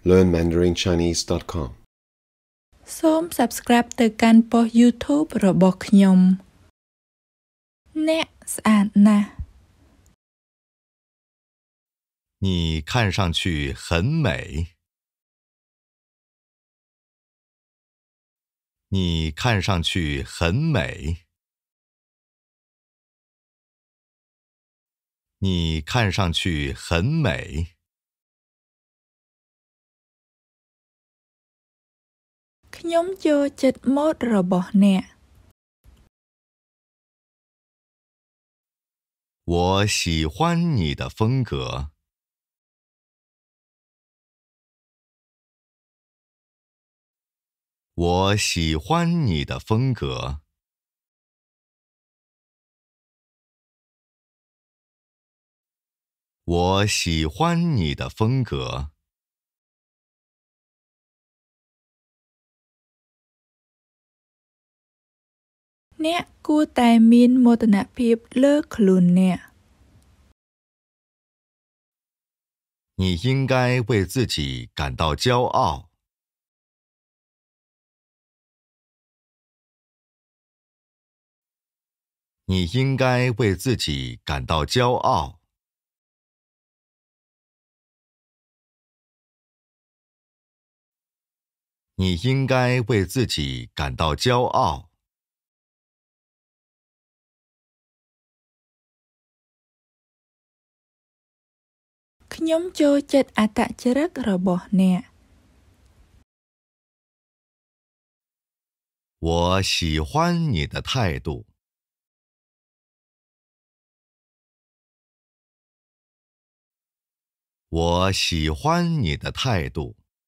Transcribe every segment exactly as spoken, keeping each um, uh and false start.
learn mandarin chinese dot com សូម Subscribe ទៅកាន់ប៉ុស YouTube របស់ខ្ញុំអ្នកស្អាតណាស់你看上去很美你看上去很美你看上去很美ខ្ញុំចូលចិត្តម៉ូដរបស់អ្នក我喜欢你的风格我喜欢你的风格我喜欢你的风格អ្នកគួរតែមានមោទនភាពលើខ្លួនអ្នក你应该为自己感到骄傲你应该为自己感到骄傲你应该为自己感到骄傲ខ្ញុំចូលចិត្តអត្តចរិតរបស់អ្នក我喜欢你的态度我喜欢你的态度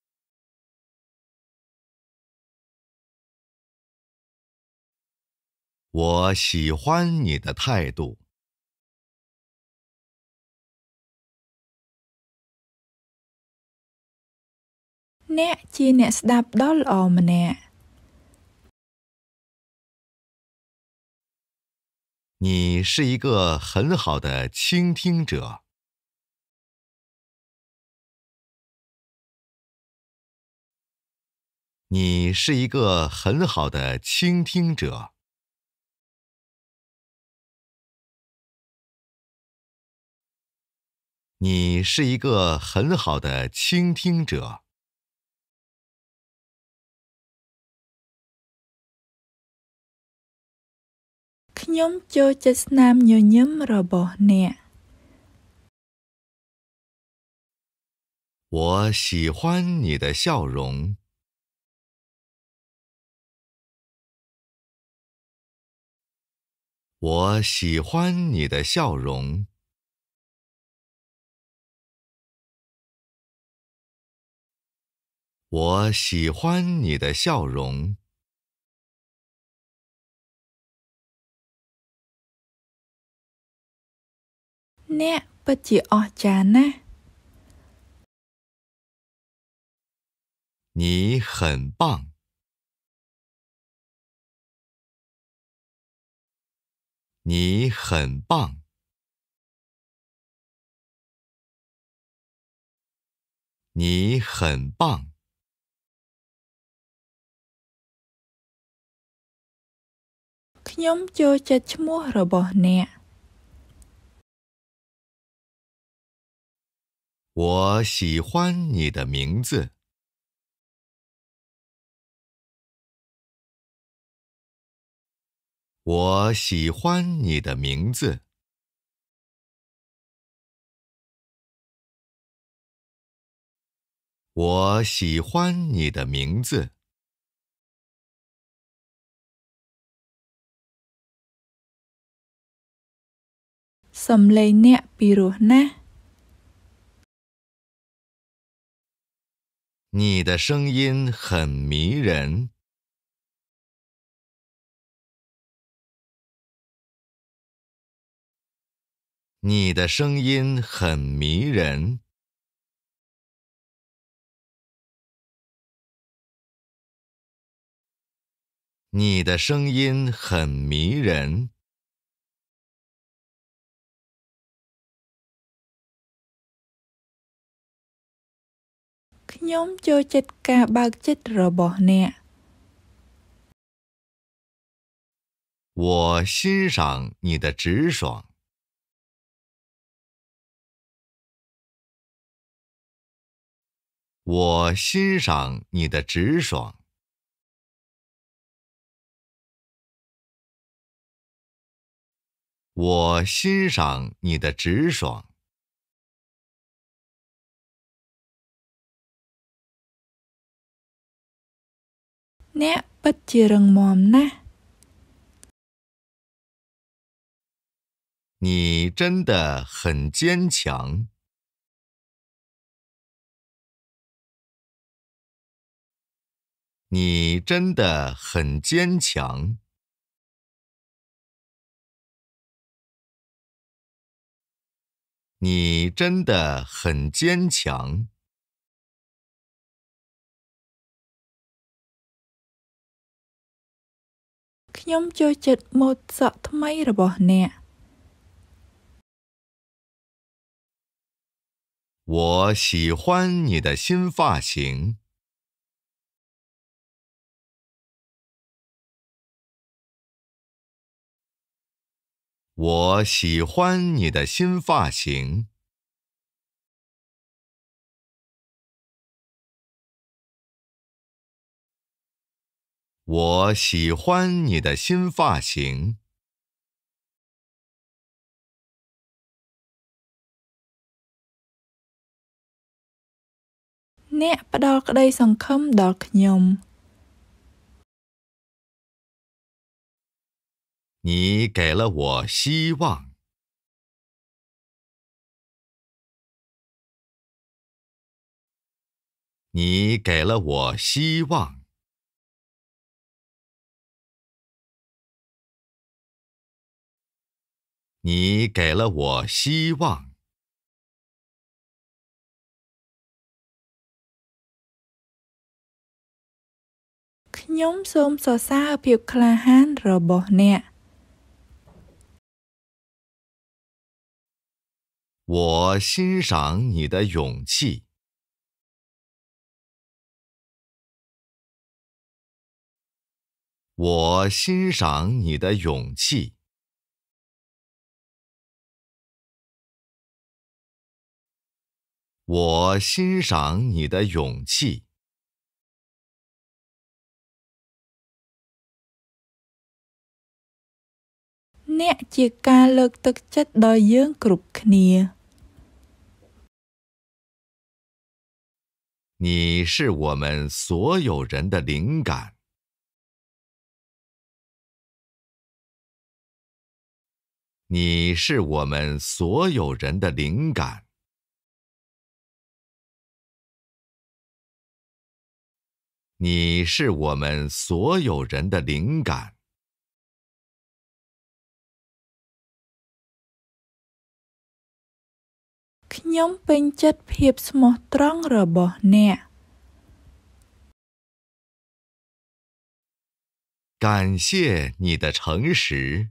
我喜欢你的态度អ្នកជាអ្នកស្ដាប់ដ៏ល្អម្នាក់你是一个很好的倾听者你是一个很好的倾听者你是一个很好的倾听者ខ្ញុំចូលចិត្តស្នាមញញឹមរបស់អ្នក我喜欢你的笑容我喜欢你的笑容我喜欢你的笑容អ្នកពិតជាអស្ចារ្យណាស់你很棒你很棒你很棒ខ្ញុំចូលចិត្តឈ្មោះរបស់អ្នក我喜欢你的名字我喜欢你的名字我喜欢你的名字សំឡេងអ្នកពីរោះណាស់你的声音很迷人你的声音很迷人你的声音很迷人ខខ្ញុំចូលចិត្តការបើកចិត្តរបស់អ្នក我欣赏你的直爽。我欣赏你的直爽。我欣赏你的直爽。 អ្នកពិតជារឹងមាំណាស់你真的很坚强。你真的很坚强。你真的很坚强。 ខ្ញុំចូលចិត្តម៉ូដសក់ថ្មីរបស់អ្នក我喜欢你的新发型。我喜欢你的新发型。我喜欢你的新发型。 អ្នកផ្ដល់ក្តីសង្ឃឹមដល់ខ្ញុំ你给了我希望。你给了我希望。你给了我希望。 ខ្ញុំសូមសរសើរភាពក្លាហានរបស់អ្នក我欣赏你的勇气。我欣赏你的勇气。我欣赏你的勇气。 អ្នកជាការលើកទឹកចិត្តដល់យើងគ្រប់គ្នា你是我们所有人的灵感。你是我们所有人的灵感。你是我们所有人的灵感。 ខ្ញុំពេញចិត្តភាពស្មោះត្រង់របស់អ្នក感谢你的诚实。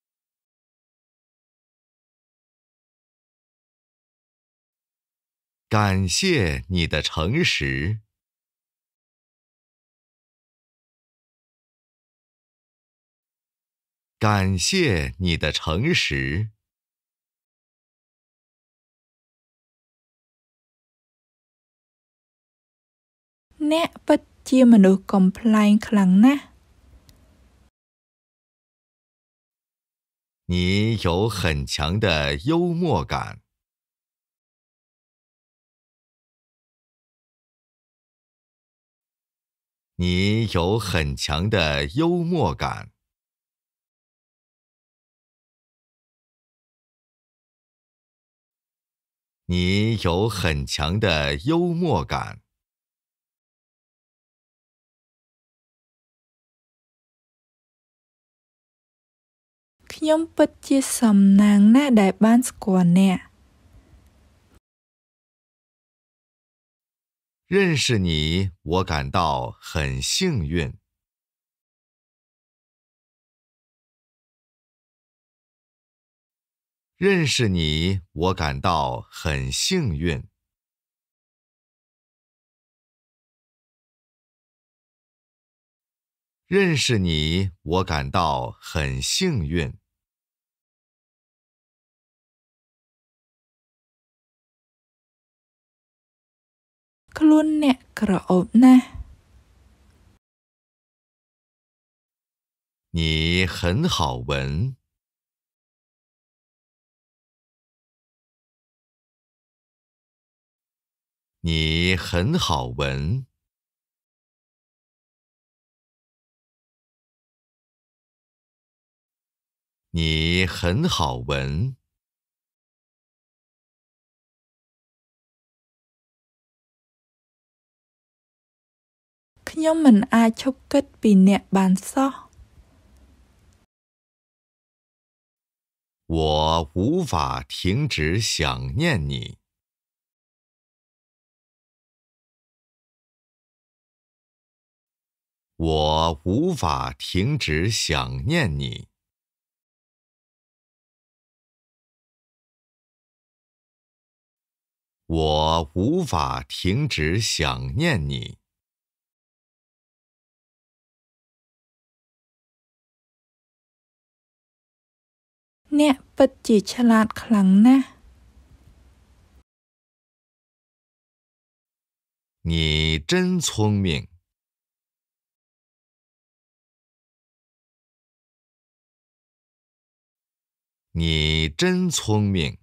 感谢你的诚实。感谢你的诚实。 អ្នកពិតជាមនុស្សកំប្លែងខ្លាំងណាស់你有很强的幽默感。你有很强的幽默感。你有很强的幽默感。 ខ្ញុំពិតជាសំណាងណាស់ដែលបានស្គាល់អ្នក认识你，我感到很幸运。认识你，我感到很幸运。 认识你，我感到很幸运。 ខ្លួនអ្នកក្រអូបណាស់你很好闻。 你很好闻。 你很好闻。 ខ្ញុំមិនអាចឈប់គិតពីអ្នកបានសោះ我无法停止想念你。 我无法停止想念你。 我无法停止想念你。 អ្នកពិតជាឆ្លាតខ្លាំងណាស់你真聪明。 你真聪明。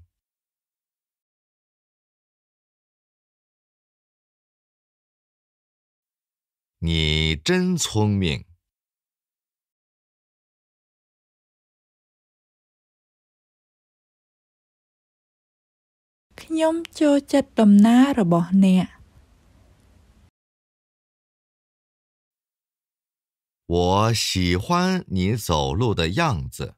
你真聪明。 ខ្ញុំចូលចិត្តដំណើររបស់អ្នក我喜欢你走路的样子。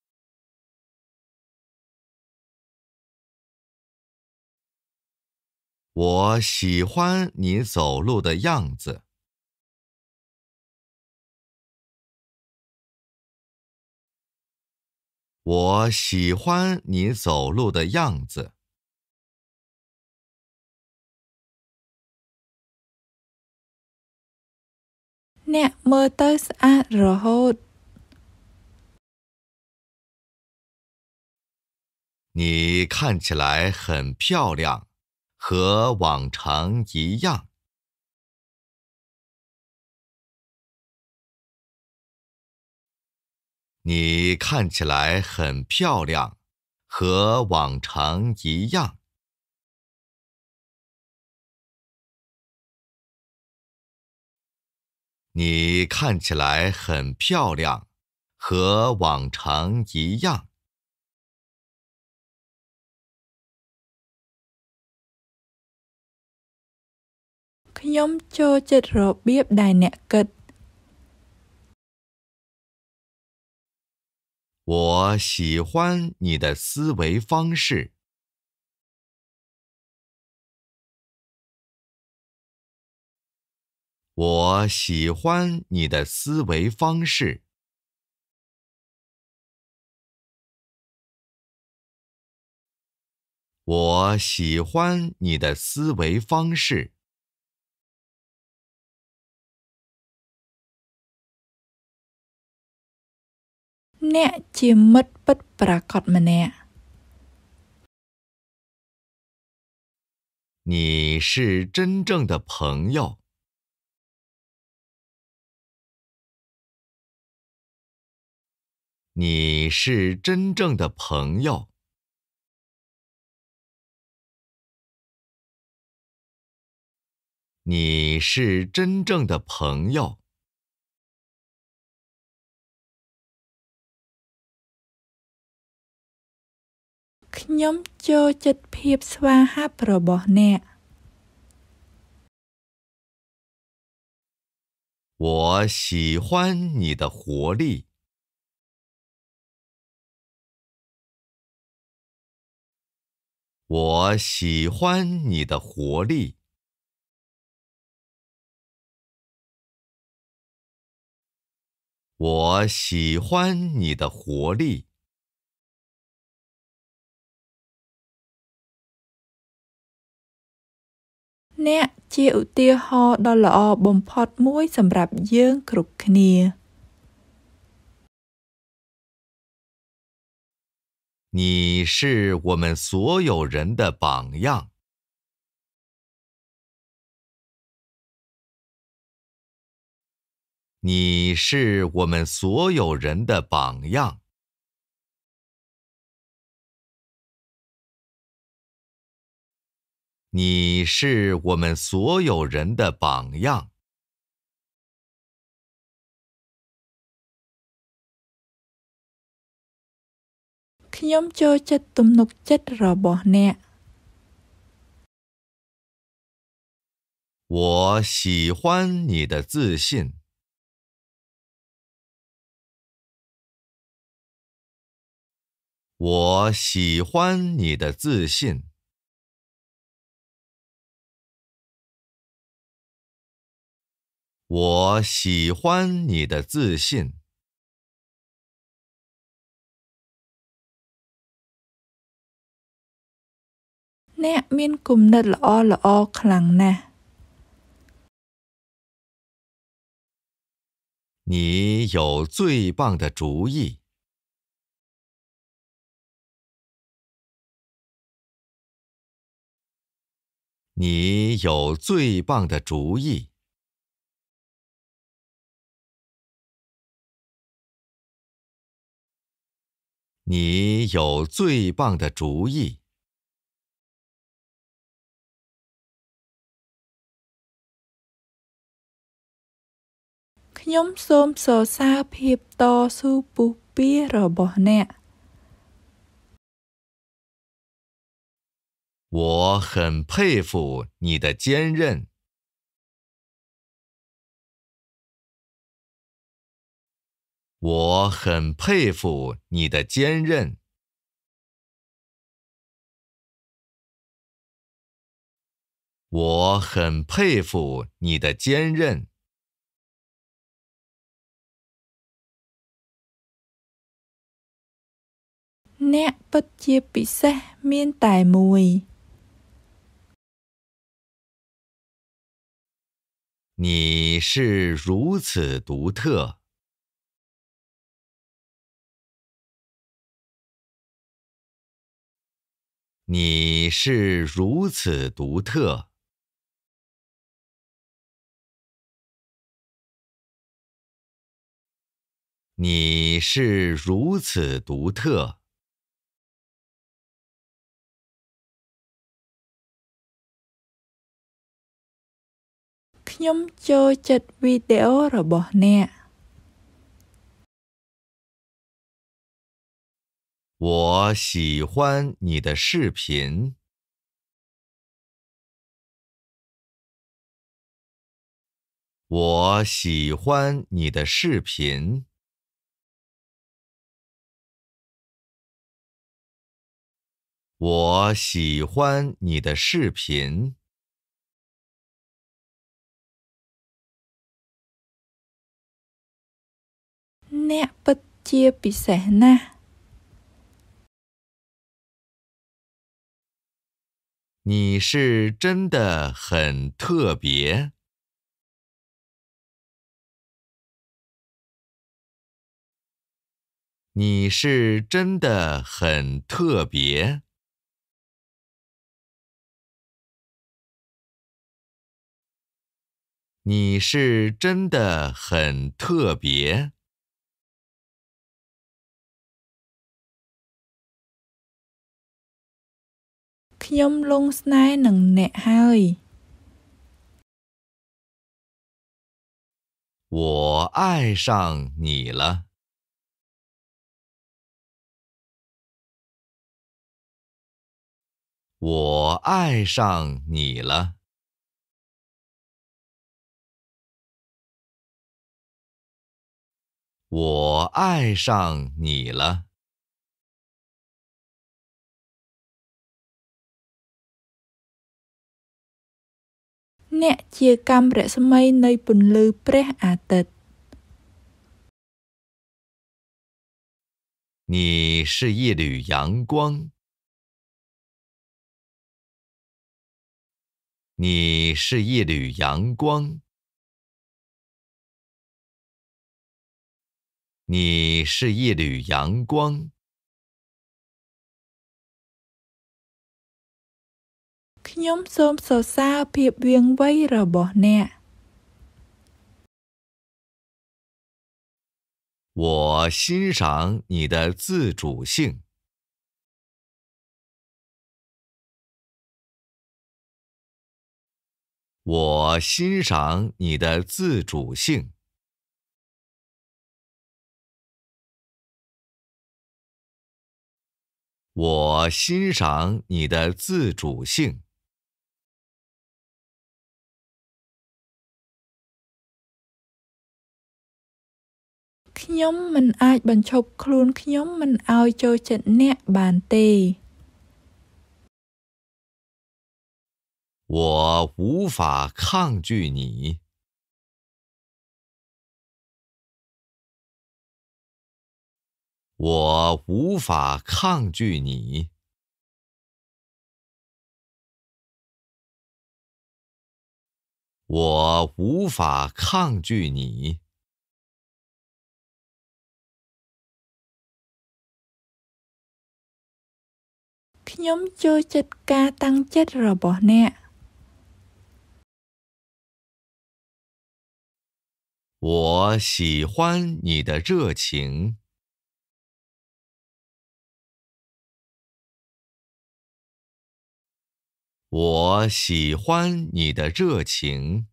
我喜欢你走路的样子。 我喜欢你走路的样子。 អ្នកមើលទៅស្អាតរហូត你看起来很漂亮，和往常一样。 你看起来很漂亮，和往常一样。 你看起来很漂亮，和往常一样。 ខ្ញុំចូលចិត្តរបៀបដែលអ្នកគិត我喜欢你的思维方式。 我喜欢你的思维方式。 我喜欢你的思维方式。 អ្នកជាមិត្តពិតប្រាកដម្នាក់你是真正的朋友。 你是真正的朋友。 你是真正的朋友。 ខ្ញុំចូលចិត្តភាពស្វាហាប់របស់អ្នក我喜欢你的活力。 我喜欢你的活力。 我喜欢你的活力。 ណអ្នកជាឧទាហរណ៍ដ៏ល្អបំផុតមួយសម្រាប់យើងគ្រប់គ្នា你是我们所有人的榜样。你是我们所有人的榜样。你是我们所有人的榜样。 ខ្ញុំចូលចិត្តទំនុកចិត្តរបស់អ្នក我喜欢你的自信。我喜欢你的自信。我喜欢你的自信。 អ្នកមានគំនិតល្អល្អខ្លាំងណាស់你有最棒的主意。你有最棒的主意。你有最棒的主意。 ខ្ញុំសូមសរសើរភាពតស៊ូពុះពាររបស់អ្នក我很佩服你的坚韧。我很佩服你的坚韧。我很佩服你的坚韧。 អ្នកពិតជាពិសេសមានតែមួយ你是如此独特。你是如此独特。你是如此独特。 ខ្ញុំចូលចិត្តវីដេអូរបស់អ្នក我喜欢你的视频。我喜欢你的视频。我喜欢你的视频。 អ្នកពិតជាពិសេសណាស់你是真的很特别。你是真的很特别。你是真的很特别。 ខ្ញុំលង់ស្នេហ៍នឹងអ្នកហើយ我爱上你了。我爱上你了。我爱上你了。 អ្នកជាកាំរស្មីនៃពន្លឺព្រះអាទិត្យ你是一缕阳光。 你是一缕阳光，你是一缕阳光。 ខ្ញុំសូមសរសើរភាពវាងវៃរបស់អ្នក我欣赏你的自主性。我欣赏你的自主性。我欣赏你的自主性。 ខ្ញុំមិនអាចបញ្ឈប់ខ្លួនខ្ញុំមិនឲ្យចូលចិត្តអ្នកបានទេ我无法抗拒你。我无法抗拒你。我无法抗拒你。 ខ្ញុំចូលចិត្តការតាំងចិត្តរបស់អ្នក我喜欢你的热情。我喜欢你的热情。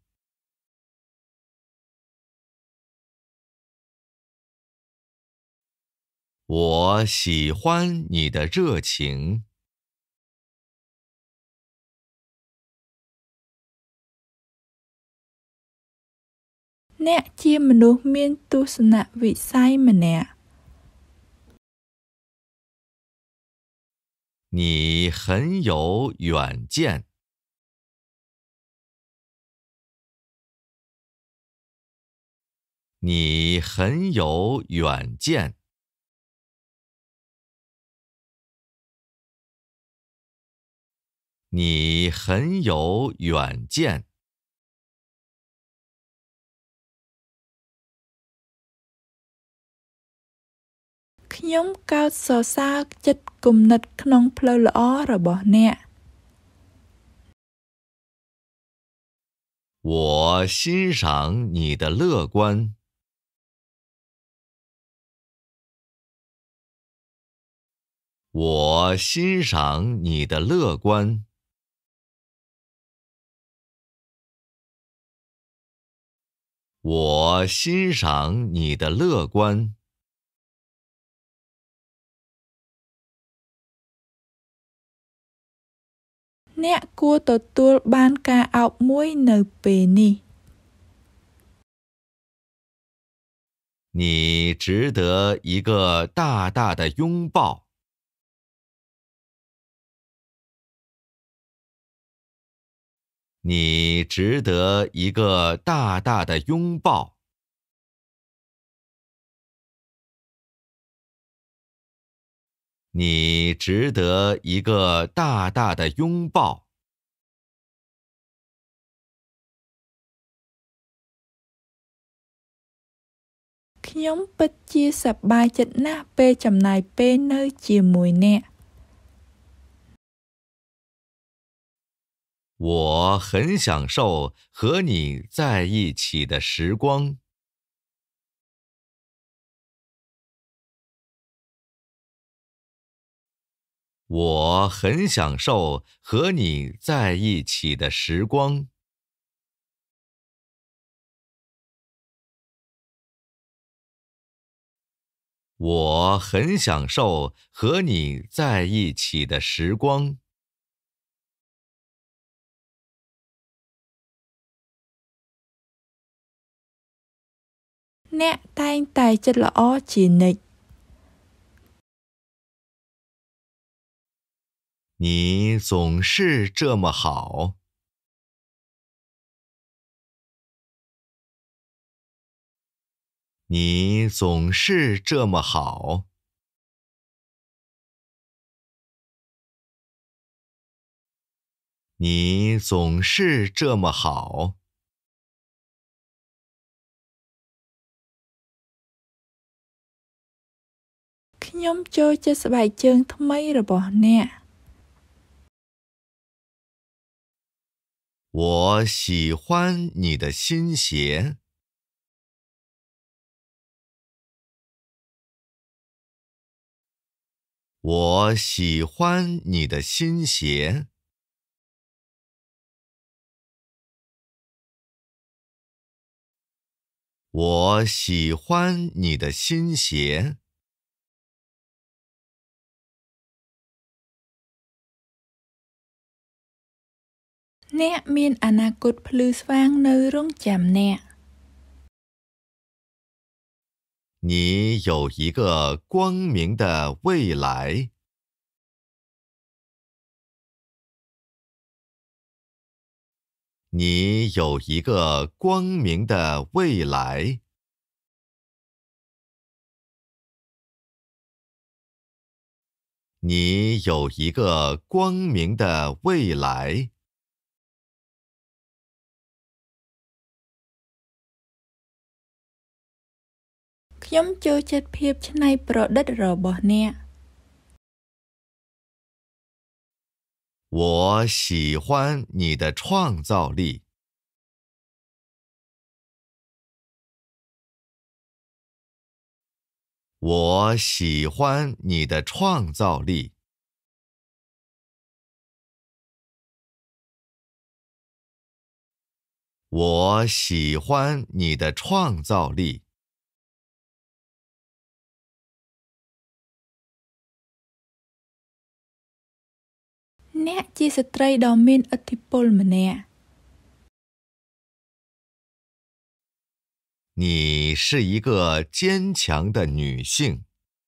我喜欢你的热情。 អ្នកជាមនុស្សមានទស្សនវិស័យម្នាក់你很有远见。你很有远见。你很有远见。 ខ្ញុំកោតសរសើរចិត្តគំនិតក្នុងផ្លូវល្អរបស់អ្នក我欣赏你的乐观。我欣赏你的乐观。我欣赏你的乐观。 អ្នកគួរទទួលបានការអោបមួយនៅពេលនេះ你值得一个大大的拥抱。你值得一个大大的拥抱。你值得一个大大的拥抱。 ខ្ញុំពិតជាសប្បាយចិត្តណាស់ពេលចំណាយពេលនៅជាមួយអ្នក我很享受和你在一起的时光。我很享受和你在一起的时光。我很享受和你在一起的时光。 អ្នកតែងតែចិត្តល្អជានិច្ច你总是这么好。你总是这么好。 你总是这么好。 ខ្ញុំចូលចិត្តស្បែកជើងថ្មីរបស់អ្នក我喜欢你的新鞋。我喜欢你的新鞋。我喜欢你的新鞋。 អ្នកមានអនាគតភ្លឺស្វាងនៅរង់ចាំអ្នក你有一个光明的未来。你有一个光明的未来。你有一个光明的未来。 ខ្ញុំចូលចិត្តភាពច្នៃប្រឌិតរបស់អ្នក我喜欢你的创造力。我喜欢你的创造力。我喜欢你的创造力。 អ្នកជាស្ត្រីដ៏មានឥទ្ធិពលម្នាក់你是一个坚强的女性。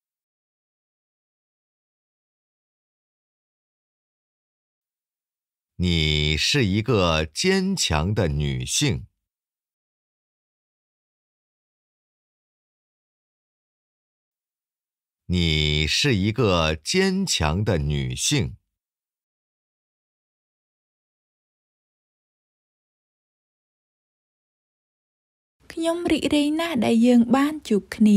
你是一个坚强的女性。你是一个坚强的女性。 ខ្ញុំរីករាយណាស់ដែលយើងបានជួបគ្នា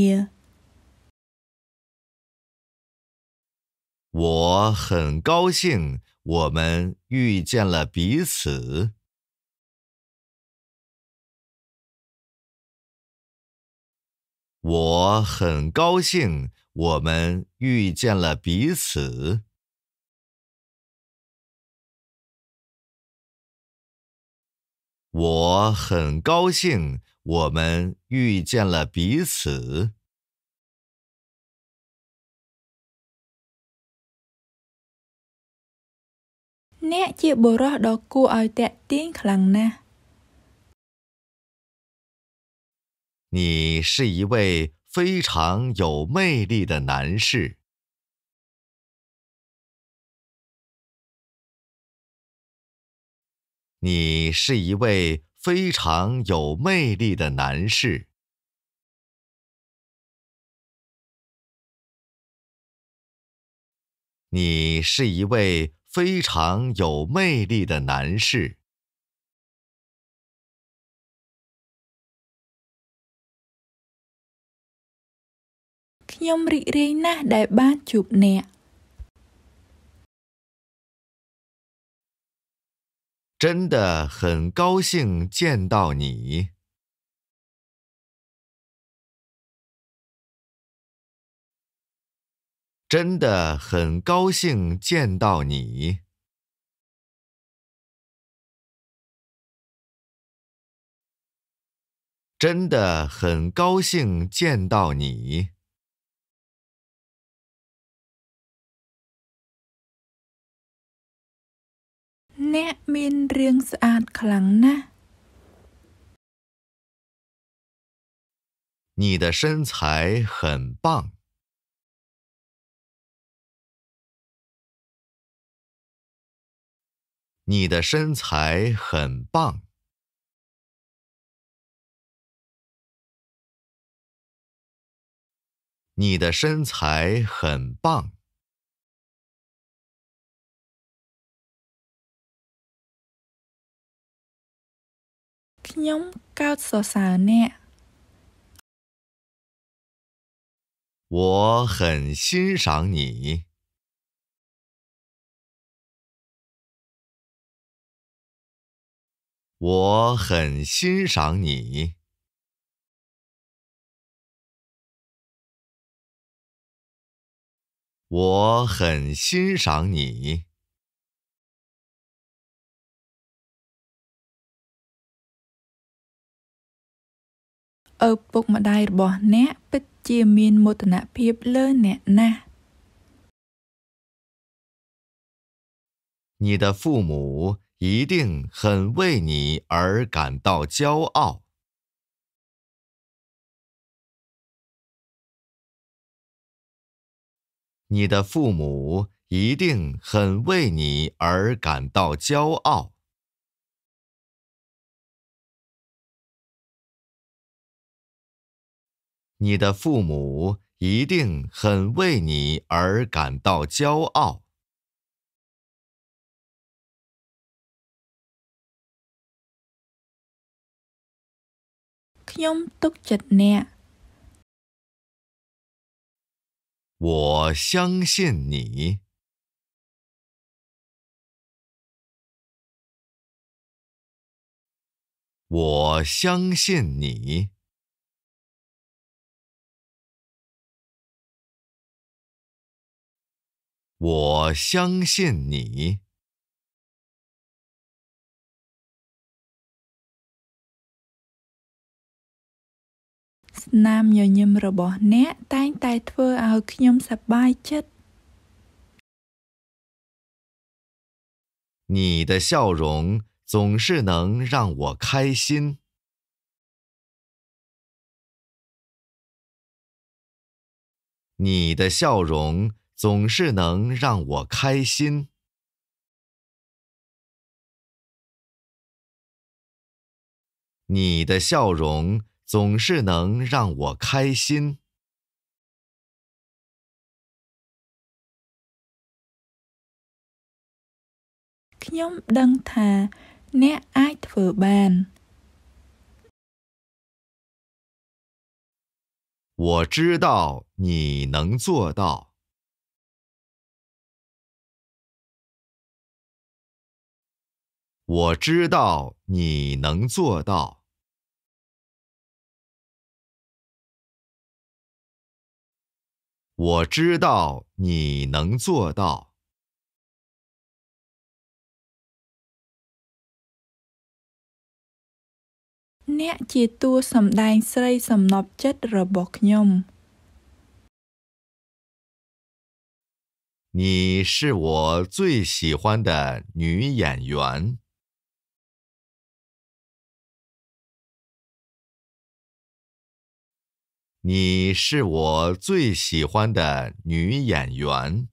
我很高兴我们遇见了彼此。我很高兴我们遇见了彼此。我很高兴我们遇见了彼此。 អ្នកជាបុរសដ៏គួរឲ្យទាក់ទាញខ្លាំងណាស់你是一位非常有魅力的男士。你是一位非常有魅力的男士。你是一位非常有魅力的男士。 ខ្ញុំរីករាយណាស់ដែលបានជួបអ្នក真的很高兴见到你。真的很高兴见到你。真的很高兴见到你。 អ្នកមានរាងស្អាតខ្លាំងណាស់你的身材很棒。你的身材很棒。你的身材很棒。 ខ្ញុំកោតសរសើរអ្នក我很欣赏你。我很欣赏你。我很欣赏你。 ឪពុកម្ដាយរបស់អ្នកពិតជាមានមោទនភាពលើអ្នកណាស់你的父母一定很为你而感到骄傲。你的父母一定很为你而感到骄傲。你的父母一定很为你而感到骄傲。 ខ្ញុំទុកចិត្តអ្នក我相信你。我相信你。我相信你。 ស្នាមញញឹមរបស់អ្នកតែងតែធ្វើឲ្យខ្ញុំសប្បាយចិត្ត你的笑容总是能让我开心。你的笑容总是能让我开心。你的笑容总是能让我开心。 ខ្ញុំដឹងថាអ្នកអាចធ្វើបាន我知道你能做到。我知道你能做到。我知道你能做到。 អ្នកជាតួសម្ដែងស្រីសំណព្វចិត្តរបស់ខ្ញុំ你是我最喜欢的女演员。你是我最喜欢的女演员。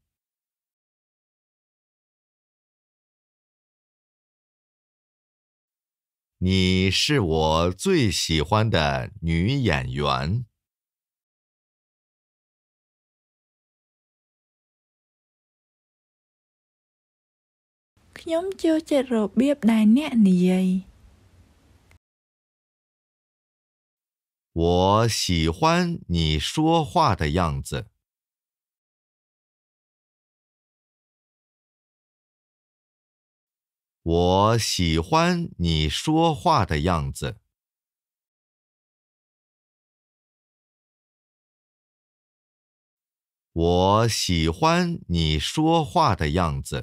你是我最喜欢的女演员。 ខ្ញុំចូលចិត្តរបៀបដែលអ្នកនិយាយ我喜欢你说话的样子。我喜欢你说话的样子。我喜欢你说话的样子。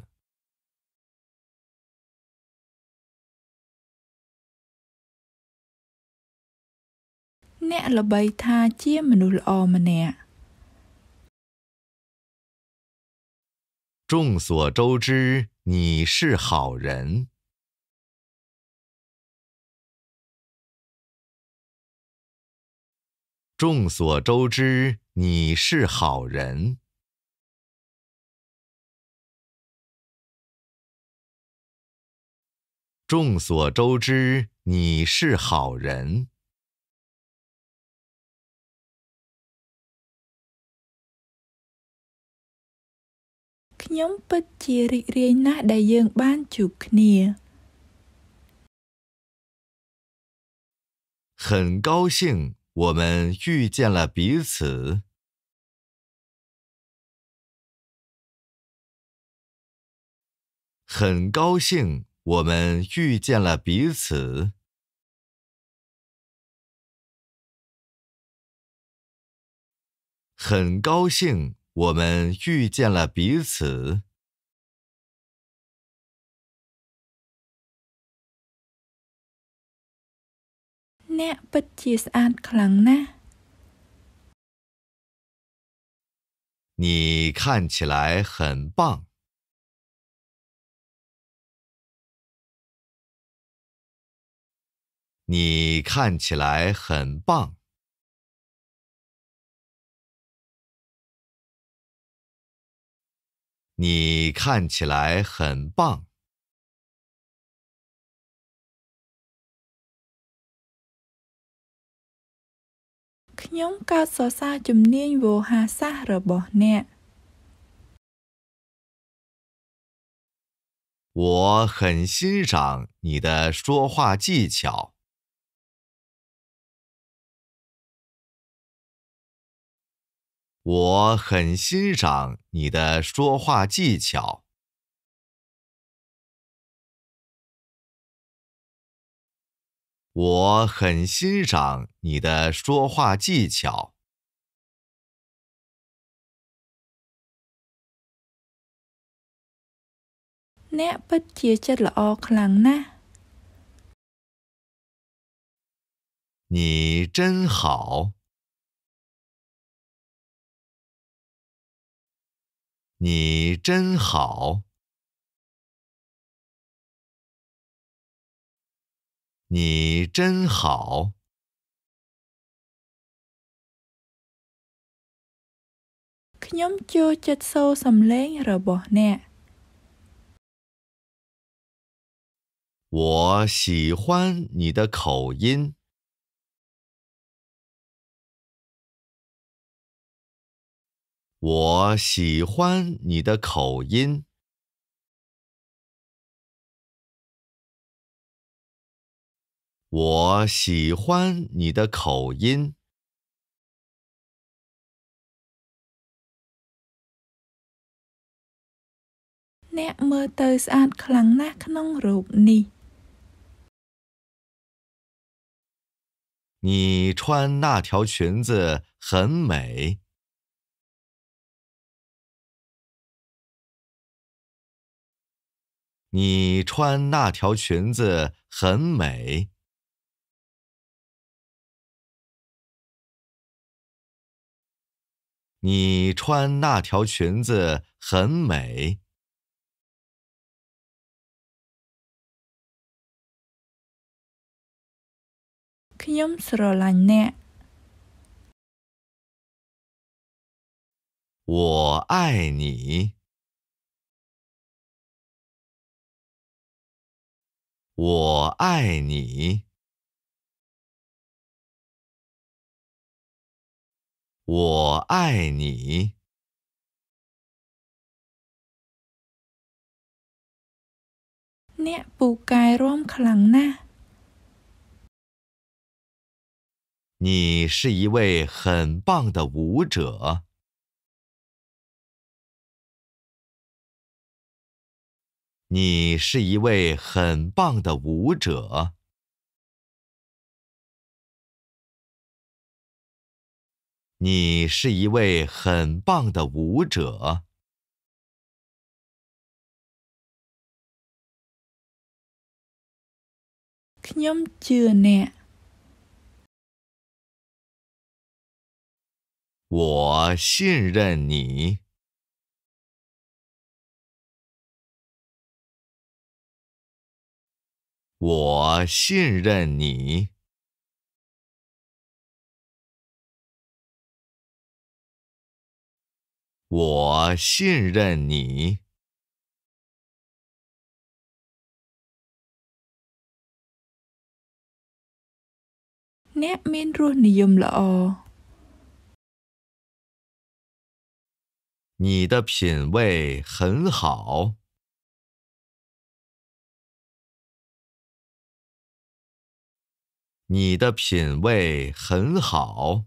អ្នកល្បីថាជាមនុស្សល្អម្នាក់众所周知，你是好人。众所周知，你是好人。众所周知，你是好人。 ខ្ញុំពិតជារីករាយណាស់ដែលយើងបានជួបគ្នា很高兴我们遇见了彼此。很高兴我们遇见了彼此。很高兴我们遇见了彼此。 អ្នកពិតជាស្អាតខ្លាំងណាស់你看起来很棒。你看起来很棒。你看起来很棒。 ខ្ញុំកោតសរសើរជំនាញវោហារសាស្ត្ររបស់អ្នក我很欣赏你的说话技巧。我很欣赏你的说话技巧。我很欣赏你的说话技巧。 អ្នកពិតជាចិត្តល្អខ្លាំងណាស់你真好。你真好。你真好。 ខ្ញុំចូលចិត្តសូរសំឡេងរបស់អ្នក我喜欢你的口音。我喜欢你的口音。我喜欢你的口音。 អ្នកមើលទៅស្អាតខ្លាំងណាស់ក្នុងរូបនេះ你穿那条裙子很美。你穿那条裙子很美。你穿那条裙子很美。 ខ្ញុំស្រឡាញ់អ្នក我爱你。我爱你。我爱你。 អ្នកពូកែរាំខ្លាំងណាស់你是一位很棒的舞者。你是一位很棒的舞者。你是一位很棒的舞者。 ខ្ញុំជឿអ្នក我信任你。我信任你。我信任你。 អ្នកមានរសនិយមល្អ你的品味很好。 你的品味很好。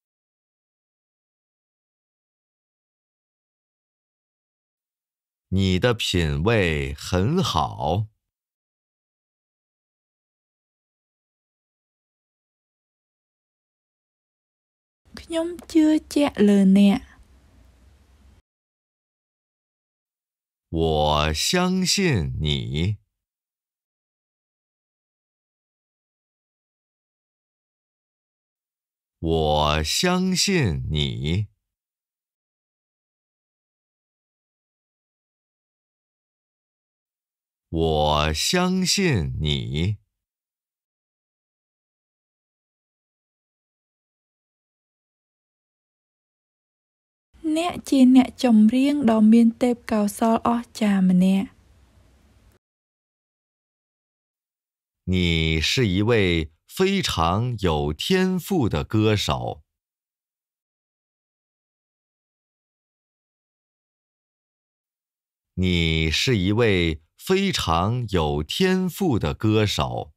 你的品味很好。 ខ្ញុំជឿជាក់លើអ្នក我相信你。我相信你。我相信你。 អ្នកជាអ្នកចម្រៀងដ៏មានទេពកោសល្យអស្ចារ្យម្នាក់你是一位非常有天赋的歌手。你是一位非常有天赋的歌手。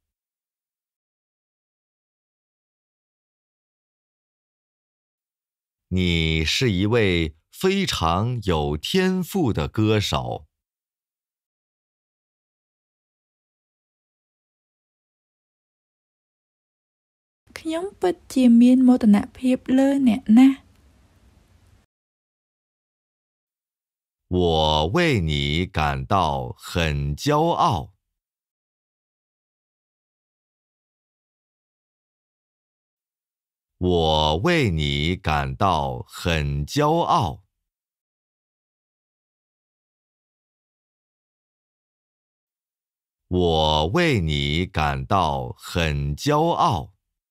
你是一位非常有天赋的歌手。 ខ្ញុំពិតជាមានមោទនភាពលើអ្នកណាស់我为你感到很骄傲。我为你感到很骄傲。我为你感到很骄傲。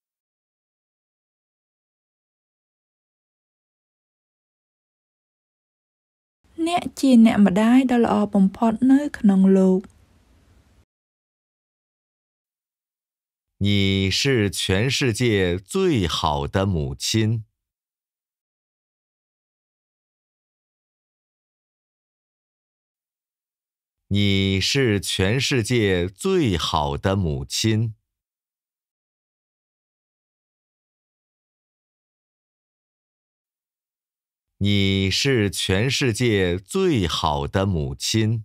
អ្នកជាអ្នកម្ដាយដ៏ល្អបំផុតនៅក្នុងលោក你是全世界最好的母亲。你是全世界最好的母亲。你是全世界最好的母亲。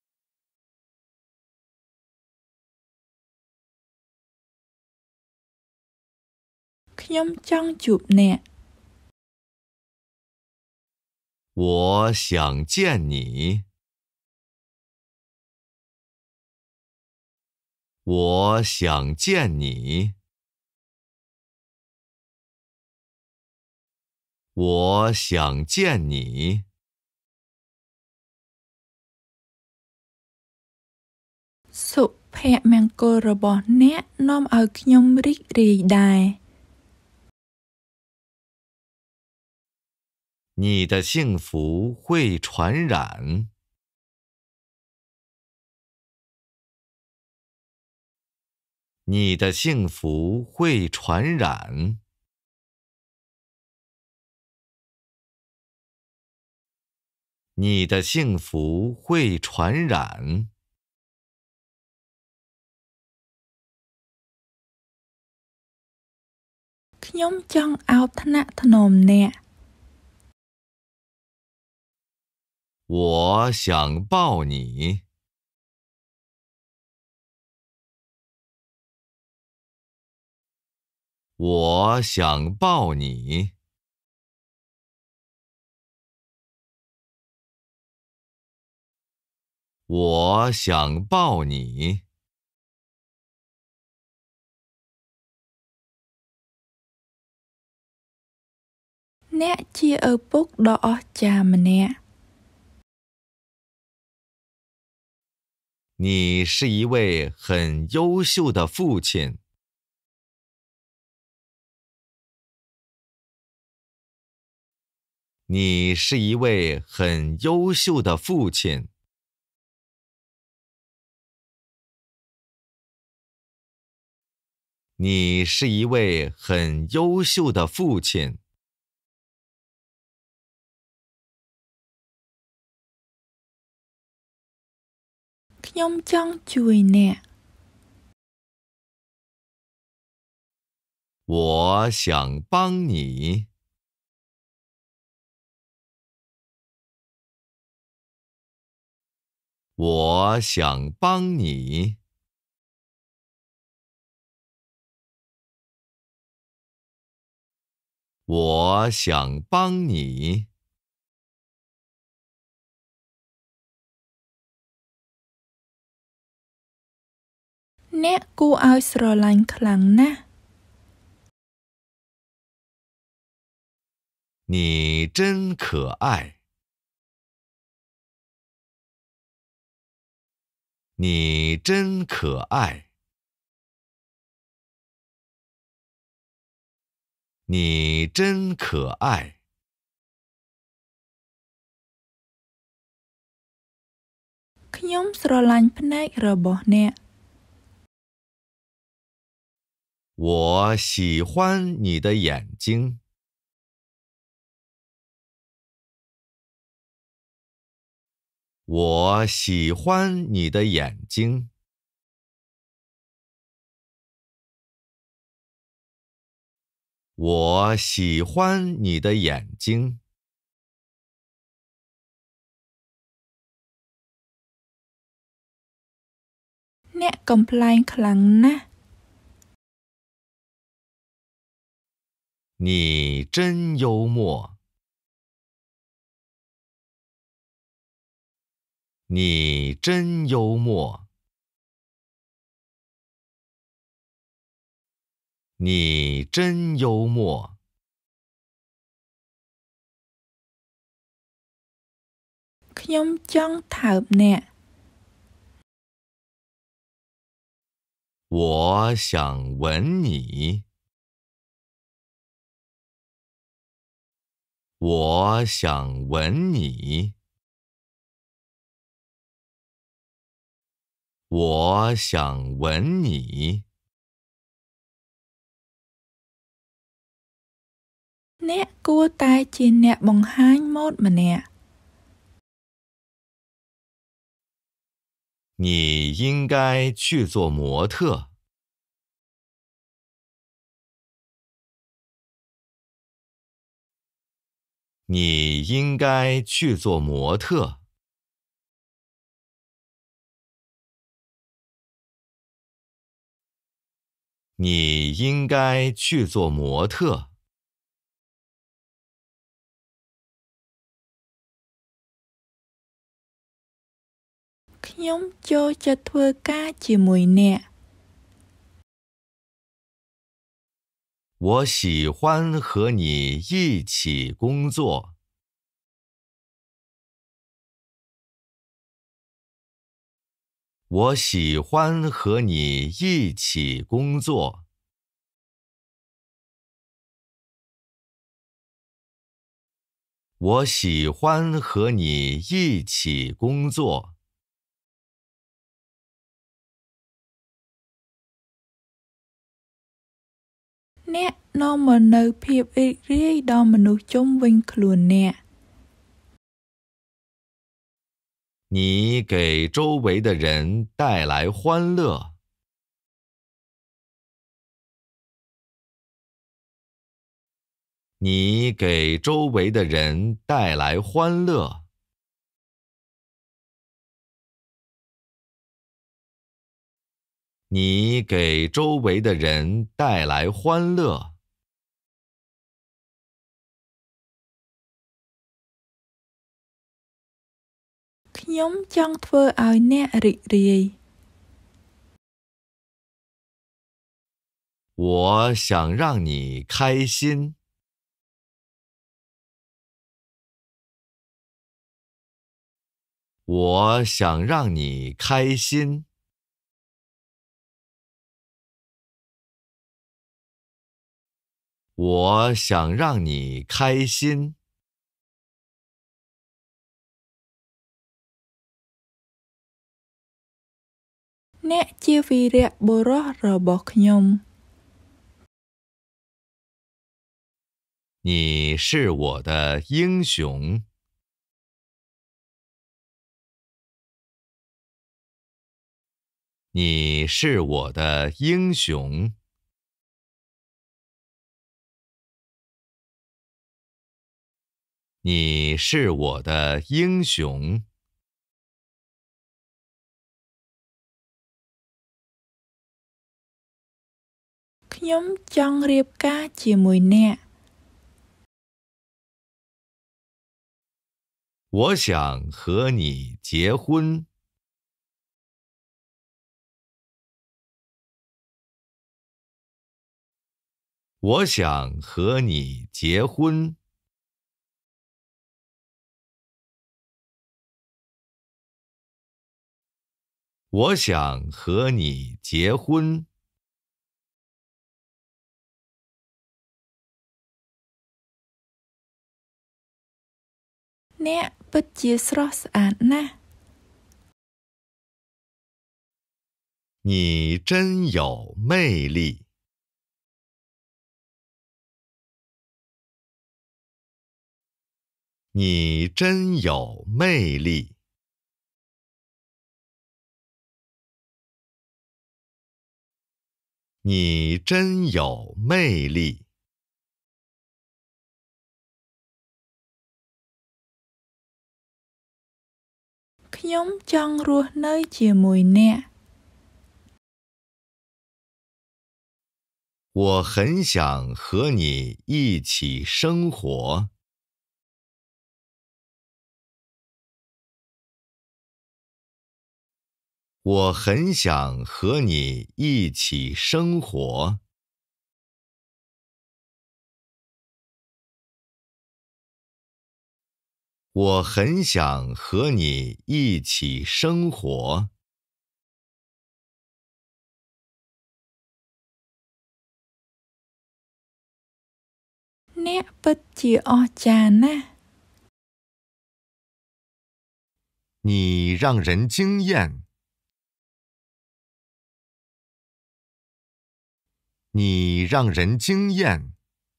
ខ្ញុំចង់ជួបអ្នក我想见你。我想见你。我想见你。 សុភមង្គលរបស់អ្នកនាំឲ្យខ្ញុំរីករាយដែរ你的幸福会传染。你的幸福会传染。你的幸福会传染。 ខ្ញុំចង់អោបថ្នាក់ថ្នមអ្នក我想抱你。我想抱你。我想抱你。 អ្នកជាឪពុកដ៏អស្ចារ្យម្នាក់你是一位很优秀的父亲。你是一位很优秀的父亲。你是一位很优秀的父亲。 ខ្ញុំចង់ជួយអ្នក我想帮你。我想帮你。我想帮你。 អ្នកគួរឲ្យស្រឡាញ់ខ្លាំងណាស់你真可爱。你真可爱。你真可爱。 ខ្ញុំស្រឡាញ់ភ្នែករបស់អ្នក我喜欢你的眼睛。我喜欢你的眼睛。我喜欢你的眼睛。 អ្នកកំ pl ែងខ្លាំងណាស់你真幽默。你真幽默。你真幽默。 ខ្ញុំចង់ថើបអ្នក我想吻你。我想吻你。我想吻你。 អ្នកគួរតែជាអ្នកបង្ហាញម៉ូដម្នាក់你应该去做模特。你应该去做模特。你应该去做模特。 ខ្ញុំចូលចិត្តធ្វើការជាមួយអ្នក我喜欢和你一起工作。我喜欢和你一起工作。我喜欢和你一起工作。 អ្នកនាំមកនូវភាពរីករាយដល់មនុស្សជុំវិញខ្លួនអ្នក你给周围的人带来欢乐。你给周围的人带来欢乐。你给周围的人带来欢乐。 ខ្ញុំចង់ធ្វើឲ្យអ្នករីករាយ我想让你开心。我想让你开心。我想让你开心。 អ្នកជាវីរៈបុរសរបស់ខ្ញុំ你是我的英雄。你是我的英雄。 你是我的英雄。 ខ្ញុំចង់រៀបការជាមួយអ្នក我想和你结婚。 我想和你结婚。 我想和你结婚。 អ្នកពិតជាស្រស់ស្អាតណាស់你真有魅力。 你真有魅力。 你真有魅力。 ខ្ញុំចង់រស់នៅជាមួយអ្នក我很想和你一起生活。 我很想和你一起生活。 我很想和你一起生活。 អ្នកពិតជាអស្ចារ្យណាស់你让人惊艳。 你让人惊艳。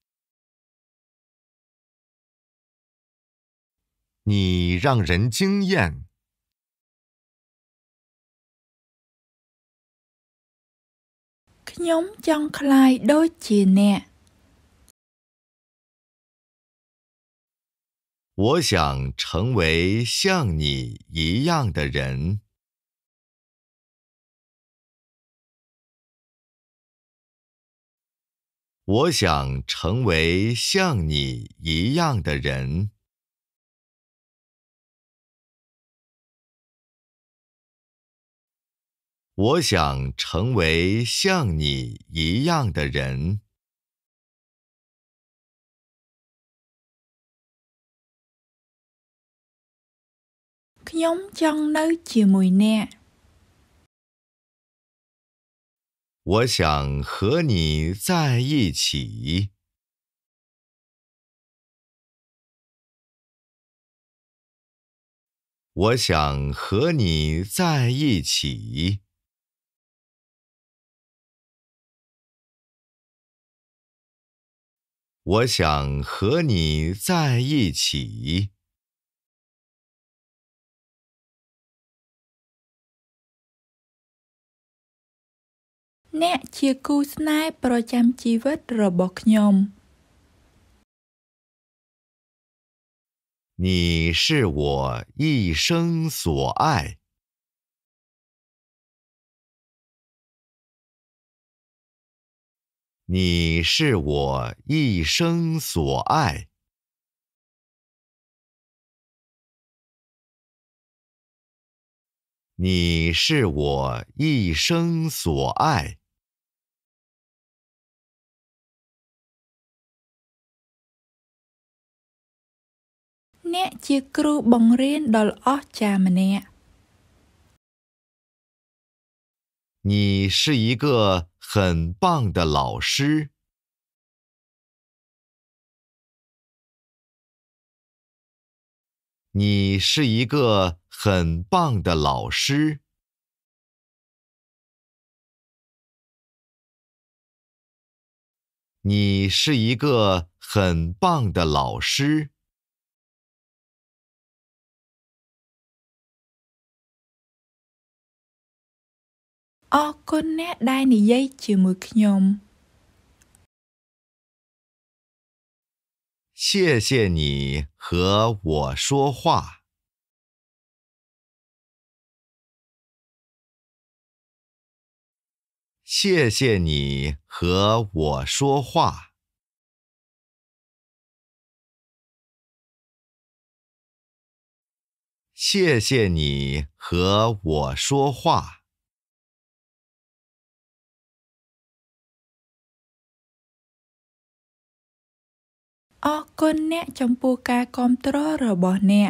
你让人惊艳。 ខ្ញុំចង់ក្លាយដូចជាអ្នក我想成为像你一样的人。 我想成为像你一样的人。 我想成为像你一样的人。 ខ្ញុំចង់នៅជាមួយអ្នក我想和你在一起。 我想和你在一起。 我想和你在一起。 អ្នកជាគូស្នេហ៍ប្រចាំជីវិតរបស់ខ្ញុំ你是我一生所爱。 你是我一生所爱。 你是我一生所爱。 អ្នកជាគ្រូបង្រៀនដ៏ល្អអស្ចារ្យម្នាក់你是一个很棒的老师。 你是一个很棒的老师。 你是一个很棒的老师。 អរគុណអ្នកដែលនិយាយជាមួយខ្ញុំ谢谢你和我说话。谢谢你和我说话。谢谢你和我说话。 អរគុណអ្នកចំពោះការគាំទ្ររបស់អ្នក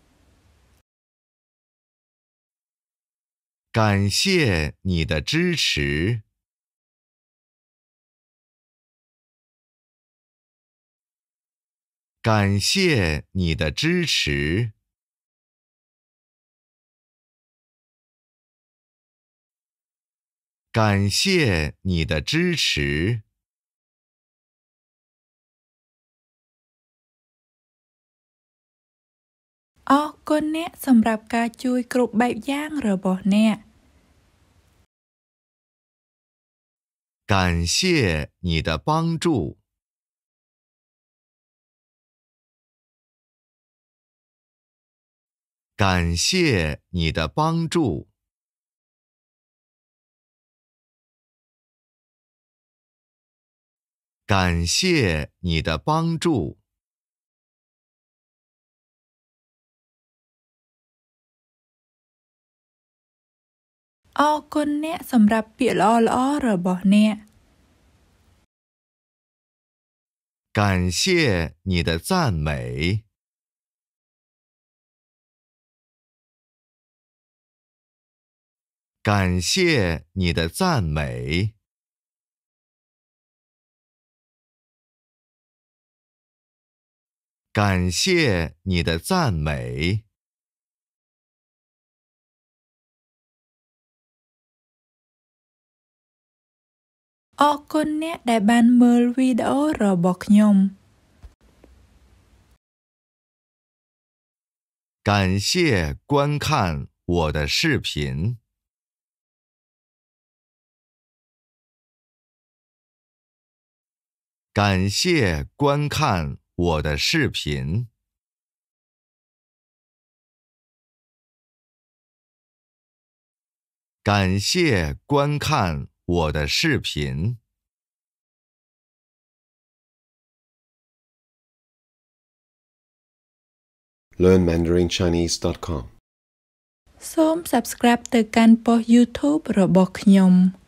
感谢你的支持。感谢你的支持。感谢你的支持。 អរគុណអ្នកសម្រាប់ការជួយគ្រប់បែបយ៉ាងរបស់អ្នក感谢你的帮助。感谢你的帮助。感谢你的帮助。 អរគុណអ្នកសម្រាប់ពាក្យល្អៗរបស់អ្នក感谢你的赞美。感谢你的赞美。感谢你的赞美。 អរគុណអ្នកដែលបានមើលវីដេអូរបស់ខ្ញុំ感谢观看我的视频。感谢观看我的视频。感谢观看我的视频。 learn mandarin chinese dot com សូម Subscribe ទៅកាន់ប៉ុស្តិ៍ YouTube របស់ខ្ញុំ